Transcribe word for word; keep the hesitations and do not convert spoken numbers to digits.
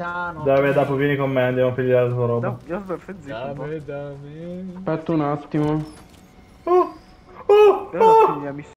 capitano. Dove dopo vieni con me, andiamo a pigliare la tua roba. No, Jasper, zitto un po'. Dammi, dammi. Aspetta un attimo. Oh! Oh! Io alla fine Oh! la missione.